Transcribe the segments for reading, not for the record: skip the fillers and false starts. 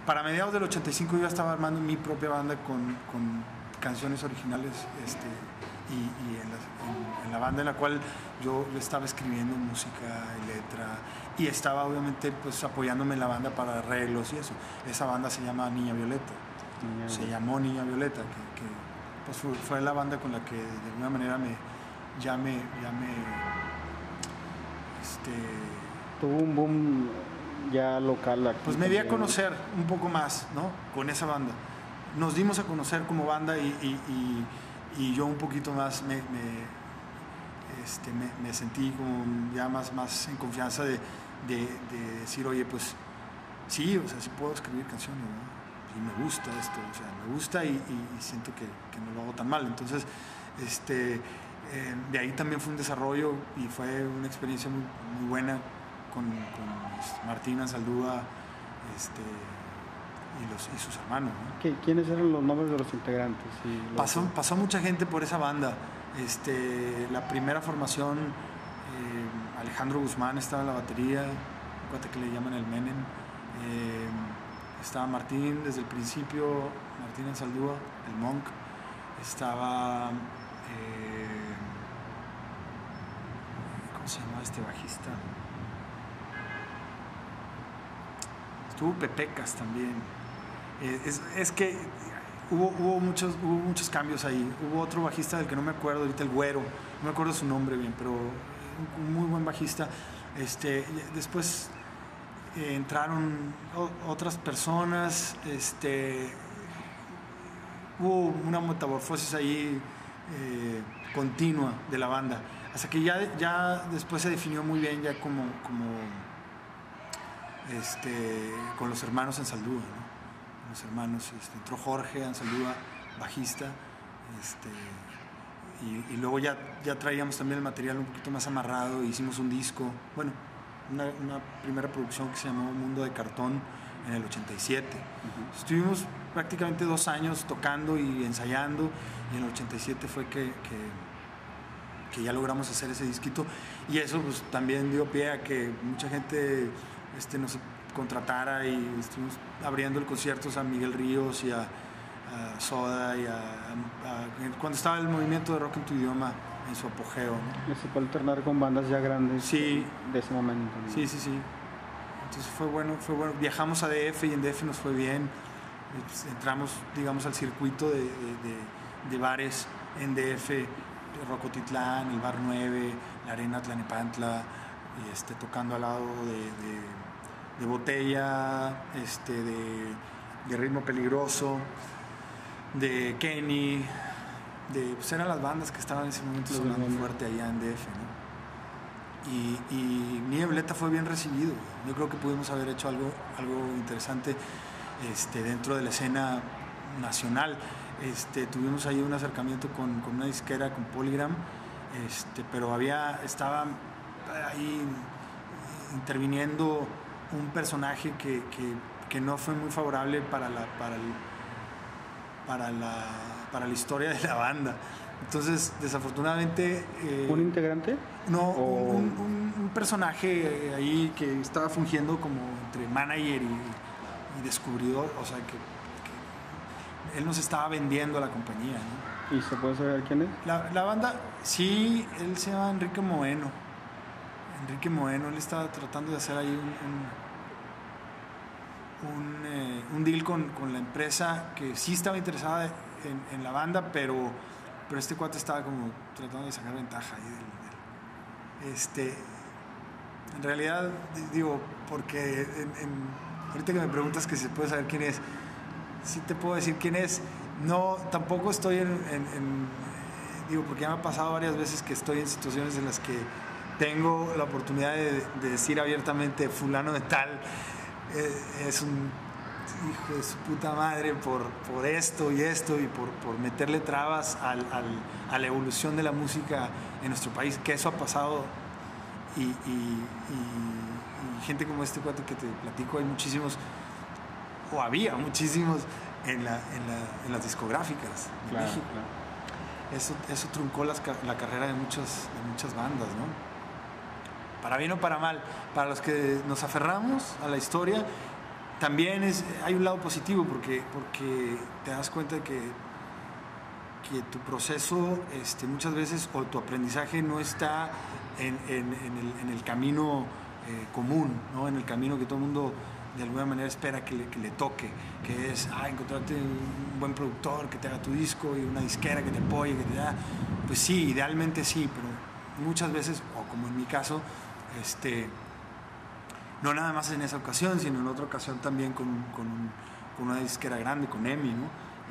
para mediados del 85 yo ya estaba armando mi propia banda con canciones originales, y en la banda en la cual yo estaba escribiendo música y letra, y estaba obviamente pues apoyándome en la banda para arreglos y eso. Esa banda se llama Niña Violeta. Se llamó Niña Violeta, que pues fue la banda con la que de alguna manera tuvo un boom ya local aquí. Pues me di a conocer un poco más, ¿no? Con esa banda. Nos dimos a conocer como banda y yo un poquito más me sentí como ya más en confianza de decir, oye, pues sí, o sea, sí puedo escribir canciones, ¿no? Y me gusta esto, o sea, me gusta y siento que no lo hago tan mal. Entonces, de ahí también fue un desarrollo y fue una experiencia muy, muy buena con Martín Ansaldúa y sus hermanos, ¿no? ¿Quiénes eran los nombres de los integrantes? Pasó mucha gente por esa banda. La primera formación, Alejandro Guzmán estaba en la batería, un cuate que le llaman el Menem. Estaba Martín desde el principio, Martín Ansaldúa, el Monk. Estaba ¿cómo se llama este bajista? Estuvo Pepecas también. Es que hubo muchos cambios ahí. Hubo otro bajista del que no me acuerdo ahorita, el Güero, no me acuerdo su nombre bien, pero un muy buen bajista. Después entraron otras personas, hubo una metamorfosis ahí continua de la banda, hasta que ya después se definió muy bien ya como con los hermanos Ansaldúa, ¿no? Los hermanos, entró Jorge Ansaldúa, bajista, y luego ya traíamos también el material un poquito más amarrado, e hicimos un disco, bueno, una primera producción que se llamó Mundo de Cartón en el 87. Uh-huh. Estuvimos prácticamente 2 años tocando y ensayando, y en el 87 fue que ya logramos hacer ese disquito, y eso pues también dio pie a que mucha gente nos contratara, y estuvimos abriendo el conciertos a Miguel Ríos y a Soda, y cuando estaba el movimiento de Rock en tu Idioma en su apogeo, ¿no? Se puede alternar con bandas ya grandes, sí, de ese momento, ¿no? Sí. Entonces fue bueno. Viajamos a DF y en DF nos fue bien. Entramos, digamos, al circuito de bares en DF, Rocotitlán, el Bar 9, la Arena Tlanepantla, tocando al lado de Botella, de Ritmo Peligroso, de Kenny, pues eran las bandas que estaban en ese momento sonando fuerte allá en DF, ¿no? Y Niña Violeta fue bien recibido. Yo creo que pudimos haber hecho algo interesante dentro de la escena nacional. Tuvimos ahí un acercamiento con una disquera, con Polygram, pero estaba ahí interviniendo un personaje que no fue muy favorable para la historia de la banda. Entonces, desafortunadamente... ¿Un integrante? No, un personaje ahí que estaba fungiendo como entre manager y descubridor, o sea, que él nos estaba vendiendo a la compañía, ¿no? ¿Y se puede saber quién es? La banda, sí, él se llama Enrique Moeno. Él estaba tratando de hacer ahí un deal con la empresa que sí estaba interesada en la banda, pero este cuate estaba como tratando de sacar ventaja ahí en realidad, digo, porque ahorita que me preguntas que si puedes saber quién es, sí te puedo decir quién es. No, tampoco estoy digo, porque ya me ha pasado varias veces que estoy en situaciones en las que tengo la oportunidad de decir abiertamente fulano de tal es un hijo de su puta madre por esto y por meterle trabas a la evolución de la música en nuestro país, que eso ha pasado, y gente como este cuate que te platico, hay muchísimos, o había muchísimos en las discográficas de México. Claro. Eso truncó la carrera de muchas bandas, ¿no? Para bien o para mal, para los que nos aferramos a la historia, también hay un lado positivo porque te das cuenta que tu proceso muchas veces o tu aprendizaje no está en el camino común, ¿no? En el camino que todo el mundo de alguna manera espera que le toque, que es encontrarte un buen productor que te haga tu disco y una disquera que te apoye, que te da. Pues sí, idealmente sí, pero muchas veces, o como en mi caso, no nada más en esa ocasión, sino en otra ocasión también con una disquera grande, con EMI, ¿no?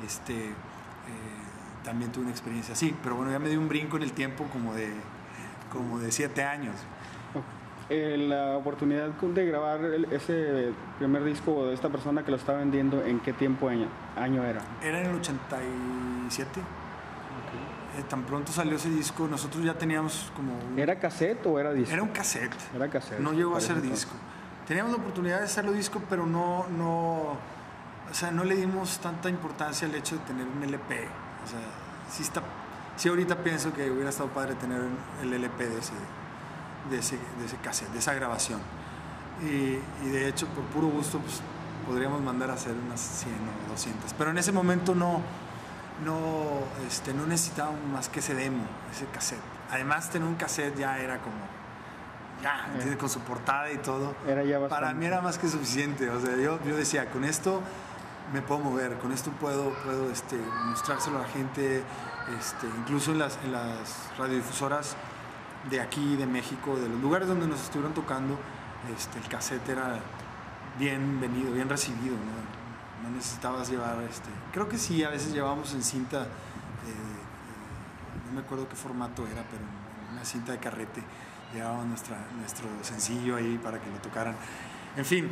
También tuve una experiencia así, pero bueno, ya me di un brinco en el tiempo como de 7 años. La oportunidad de grabar ese primer disco de esta persona que lo está vendiendo, ¿en qué tiempo año era? Era en el 87. Tan pronto salió ese disco, nosotros ya teníamos como... ¿Era cassette o era disco? Era un cassette. Era cassette. No llegó a ser disco. Teníamos la oportunidad de hacerlo disco, pero no le dimos tanta importancia al hecho de tener un LP. O sea, sí ahorita pienso que hubiera estado padre tener el LP de ese cassette, de esa grabación. Y de hecho, por puro gusto, pues, podríamos mandar a hacer unas 100 o 200. Pero en ese momento no necesitábamos más que ese demo, ese cassette. Además, tener un cassette ya era como, con su portada y todo. Era ya bastante. Para mí era más que suficiente. O sea, yo decía, con esto me puedo mover, con esto puedo mostrárselo a la gente, incluso en las radiodifusoras de aquí, de México, de los lugares donde nos estuvieron tocando, el cassette era bien venido, bien recibido, ¿no? No necesitabas llevar, creo que sí, a veces llevábamos en cinta, no me acuerdo qué formato era, pero una cinta de carrete, llevábamos nuestro sencillo ahí para que lo tocaran. En fin,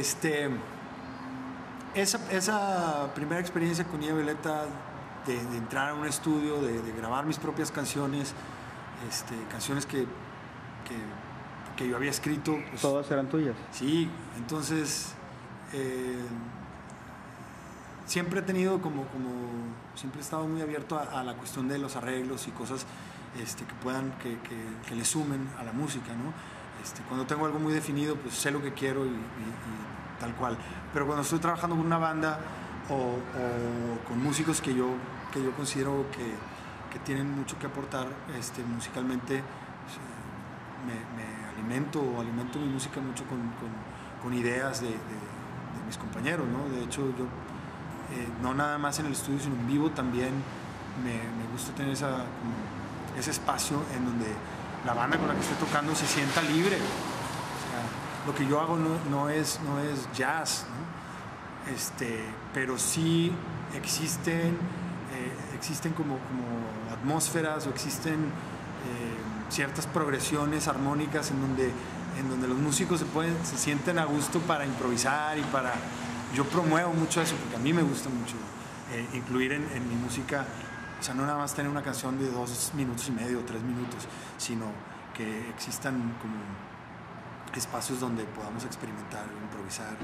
esa primera experiencia con Niña Violeta, de entrar a un estudio, de grabar mis propias canciones, canciones que yo había escrito. Pues, ¿todas eran tuyas? Sí, entonces siempre he tenido siempre he estado muy abierto a la cuestión de los arreglos y cosas que le sumen a la música, ¿no? Cuando tengo algo muy definido, pues sé lo que quiero y tal cual. Pero cuando estoy trabajando con una banda o con músicos que yo considero que tienen mucho que aportar musicalmente, me alimento mi música mucho con ideas de mis compañeros, ¿no? De hecho, yo no nada más en el estudio, sino en vivo también me gusta tener ese espacio en donde la banda con la que estoy tocando se sienta libre. O sea, lo que yo hago no es jazz, ¿no? Pero sí existen como atmósferas o existen ciertas progresiones armónicas en donde los músicos se sienten a gusto para improvisar y yo promuevo mucho eso porque a mí me gusta mucho incluir en mi música, o sea, no nada más tener una canción de 2 minutos y medio o 3 minutos, sino que existan como espacios donde podamos experimentar, improvisar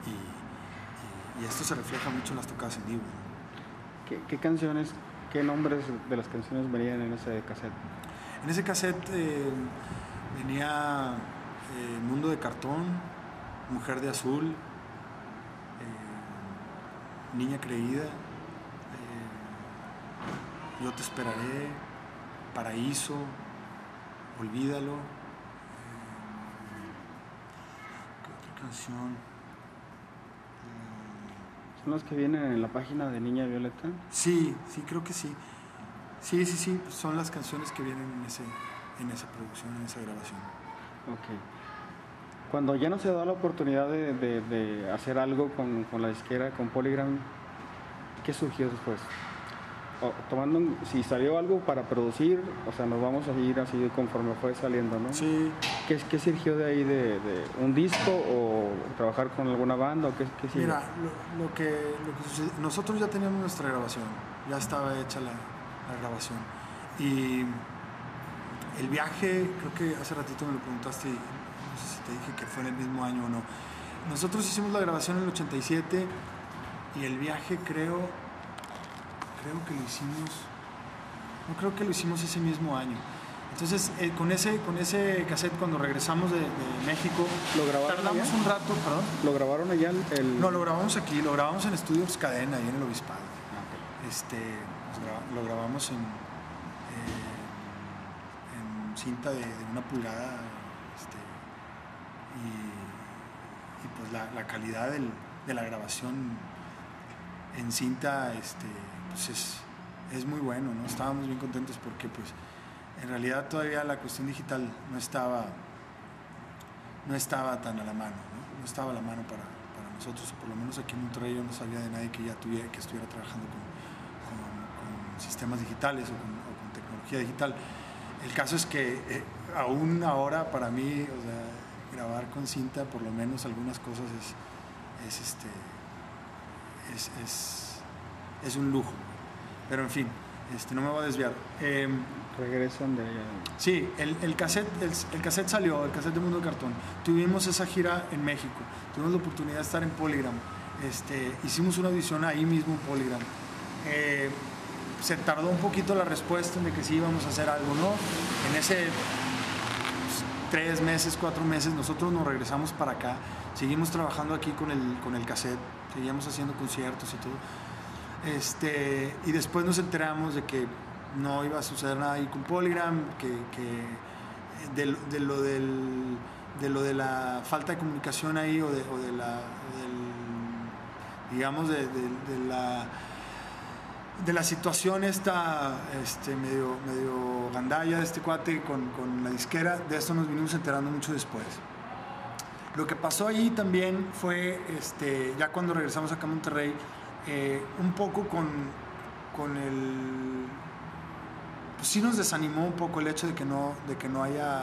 y esto se refleja mucho en las tocadas en vivo. ¿Qué canciones, qué nombres de las canciones venían en ese cassette? En ese cassette venía Mundo de Cartón, Mujer de Azul, Niña Creída, Yo Te Esperaré, Paraíso, Olvídalo. ¿Qué otra canción? ¿Son las que vienen en la página de Niña Violeta? Sí, creo que sí. Sí, son las canciones que vienen en esa producción, en esa grabación. Ok. Cuando ya no se da la oportunidad de hacer algo con la disquera, con Polygram, ¿qué surgió después? Si salió algo para producir, o sea, nos vamos a ir así conforme fue saliendo, ¿no? Sí. ¿Qué surgió de ahí, de un disco o trabajar con alguna banda? O qué siguió? Mira, lo que sucedió, nosotros ya teníamos nuestra grabación, ya estaba hecha la grabación. Y el viaje, creo que hace ratito me lo preguntaste, no sé si te dije que fue en el mismo año o no. Nosotros hicimos la grabación en el 87 y el viaje creo que lo hicimos, no creo que lo hicimos ese mismo año. Entonces, con ese cassette, cuando regresamos de México, ¿Lo grabaron tardamos allá? un rato, perdón. ¿Lo grabaron allá? No, lo grabamos aquí, lo grabamos en Estudios Cadena, ahí en el Obispado. Okay. Lo grabamos en cinta de 1 pulgada, y pues la calidad de la grabación en cinta pues es muy bueno, ¿no? Estábamos bien contentos porque pues en realidad todavía la cuestión digital no estaba tan a la mano, ¿no? No estaba a la mano para nosotros, por lo menos aquí en Monterrey yo no sabía de nadie que estuviera trabajando con sistemas digitales o con tecnología digital. El caso es que aún ahora para mí, o sea, grabar con cinta, por lo menos algunas cosas es un lujo. Pero en fin, no me voy a desviar. Regresan de allá. Sí, el cassette salió, el cassette de Mundo de Cartón. Tuvimos esa gira en México, tuvimos la oportunidad de estar en Polygram. Hicimos una audición ahí mismo en Polygram. Se tardó un poquito la respuesta de que sí íbamos a hacer algo, ¿no? En ese 3 meses, 4 meses, nosotros nos regresamos para acá, seguimos trabajando aquí con el cassette, seguíamos haciendo conciertos y todo. Y después nos enteramos de que no iba a suceder nada ahí con Polygram, de lo de la falta de comunicación ahí, o de la situación esta medio gandalla de este cuate con la disquera. De esto nos vinimos enterando mucho después. Lo que pasó allí también fue, ya cuando regresamos acá a Monterrey, un poco con el... Pues sí nos desanimó un poco el hecho de que no haya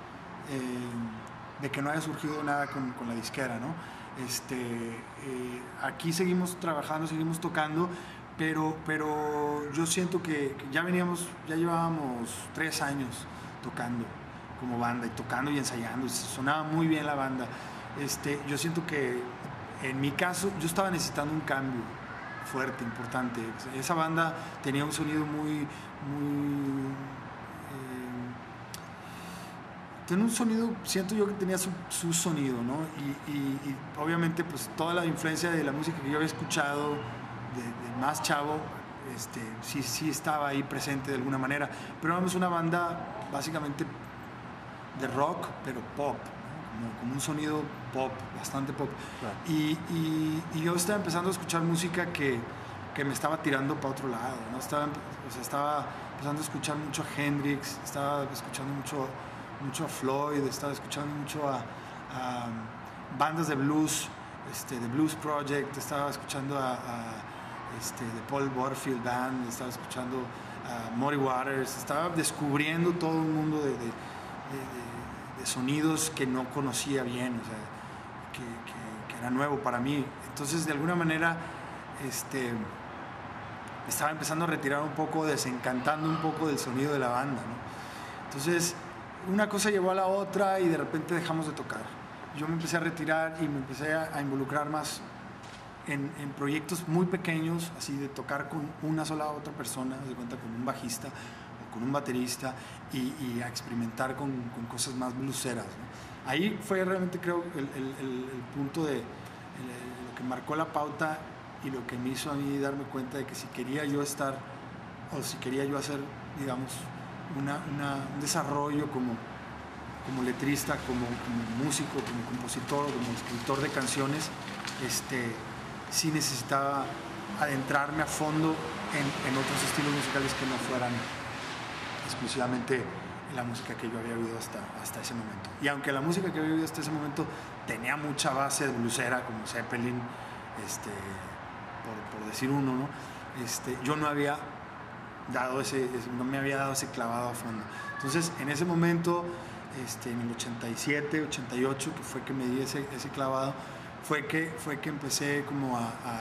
surgido nada con la disquera, ¿no? Aquí seguimos trabajando, seguimos tocando, pero yo siento que ya llevábamos 3 años tocando como banda, y tocando y ensayando, y sonaba muy bien la banda. Yo siento que en mi caso yo estaba necesitando un cambio fuerte, importante. Esa banda tenía un sonido tenía un sonido, siento yo que tenía su sonido, ¿no? Y obviamente pues toda la influencia de la música que yo había escuchado de más chavo, sí estaba ahí presente de alguna manera, pero éramos una banda básicamente de rock, pero pop, ¿no? Como un sonido pop, bastante pop. Claro. Y yo estaba empezando a escuchar música que me estaba tirando para otro lado, ¿no? Estaba empezando a escuchar mucho a Hendrix, estaba escuchando mucho a Floyd, estaba escuchando mucho a bandas de blues, The Blues Project, estaba escuchando a The Paul Butterfield Band, estaba escuchando a Muddy Waters, estaba descubriendo todo un mundo de sonidos que no conocía bien, o sea, que era nuevo para mí. Entonces, de alguna manera, estaba empezando a retirar un poco, desencantando un poco del sonido de la banda, ¿no? Entonces, una cosa llevó a la otra y de repente dejamos de tocar. Yo me empecé a retirar y me empecé a involucrar más en proyectos muy pequeños, así de tocar con una sola otra persona, de cuenta con un bajista o con un baterista, y a experimentar con cosas más blueseras, ¿no? Ahí fue realmente, creo, el punto de lo que marcó la pauta y lo que me hizo a mí darme cuenta de que si quería yo estar, o si quería yo hacer, digamos, un desarrollo como letrista, como músico, como compositor, como escritor de canciones, sí necesitaba adentrarme a fondo en otros estilos musicales que no fueran exclusivamente la música que yo había oído hasta ese momento. Y aunque la música que había oído hasta ese momento tenía mucha base de bluesera, como Zeppelin, por decir uno, ¿no? Yo no me había dado ese clavado a fondo. Entonces, en ese momento, en el 87, 88, que fue que me di ese clavado, fue que empecé como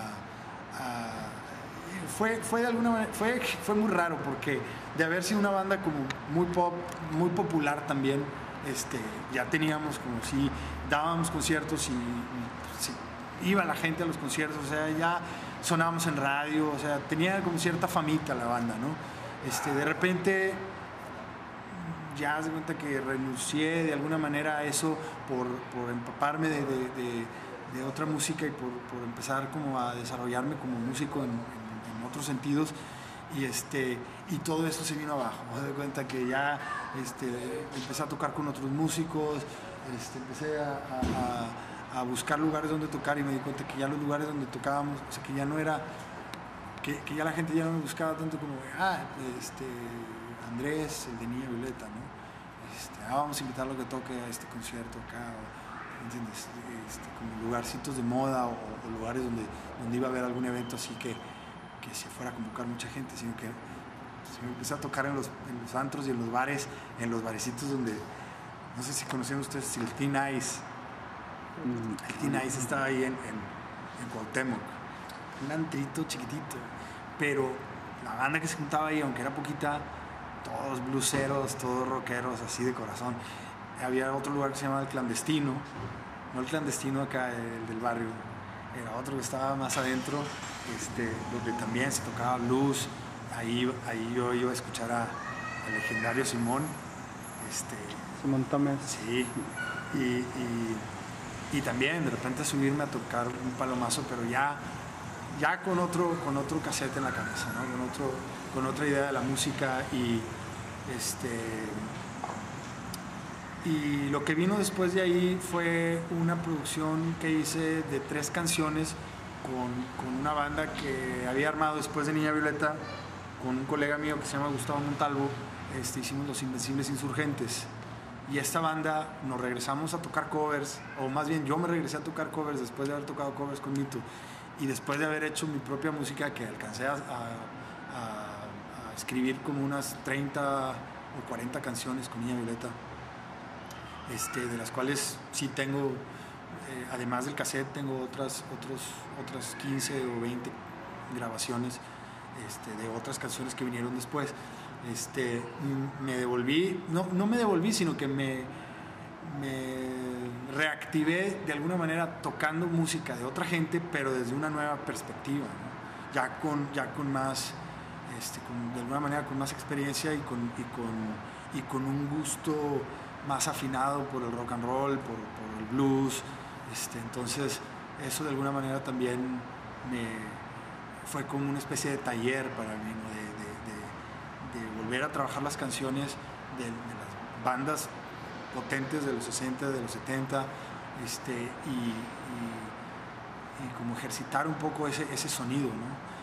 fue de alguna manera, fue muy raro, porque de haber sido una banda como muy pop, muy popular también, ya teníamos como si dábamos conciertos y iba la gente a los conciertos, o sea, ya sonábamos en radio, o sea, tenía como cierta famita la banda, ¿no? De repente ya se cuenta que renuncié de alguna manera a eso por empaparme de otra música y por empezar como a desarrollarme como músico en otros sentidos. Y todo eso se vino abajo. Me doy cuenta que ya empecé a tocar con otros músicos, empecé a buscar lugares donde tocar, y me di cuenta que ya los lugares donde tocábamos, o sea, que ya no era, que ya la gente ya no me buscaba tanto como, Andrés, el de Niña Violeta, ¿no? Vamos a invitarlo a que toque a este concierto acá, ¿entiendes? Como lugarcitos de moda o lugares donde iba a haber algún evento así que se fuera a convocar mucha gente, sino que me empecé a tocar en los antros y en los bares, en los barecitos donde, no sé si conocían ustedes el Teen Ice. El Teen Ice estaba ahí en Cuauhtémoc, un antrito chiquitito, pero la banda que se juntaba ahí, aunque era poquita, todos bluseros, todos rockeros, así de corazón. Había otro lugar que se llamaba El Clandestino, no el clandestino acá, el del barrio, era otro que estaba más adentro, donde también se tocaba blues. Ahí yo iba a escuchar al legendario Simón. Simón Tamés. Sí, y también de repente subirme a tocar un palomazo, pero ya con otro cassette en la cabeza, ¿no? Con otra idea de la música. Y lo que vino después de ahí fue una producción que hice de 3 canciones con una banda que había armado después de Niña Violeta, con un colega mío que se llama Gustavo Montalvo. Hicimos Los Invencibles Insurgentes, y esta banda nos regresamos a tocar covers, o más bien yo me regresé a tocar covers después de haber tocado covers con Mito, y después de haber hecho mi propia música, que alcancé a escribir como unas 30 o 40 canciones con Niña Violeta, de las cuales sí tengo, además del cassette, tengo otras 15 o 20 grabaciones de otras canciones que vinieron después. Me devolví, no me devolví, sino que me reactivé de alguna manera tocando música de otra gente, pero desde una nueva perspectiva, ¿no? Ya con más, de alguna manera con más experiencia y con un gusto más afinado por el rock and roll, por el blues. Entonces eso de alguna manera también fue como una especie de taller para mí, ¿no? de volver a trabajar las canciones de las bandas potentes de los 60, de los 70, y como ejercitar un poco ese sonido, ¿no?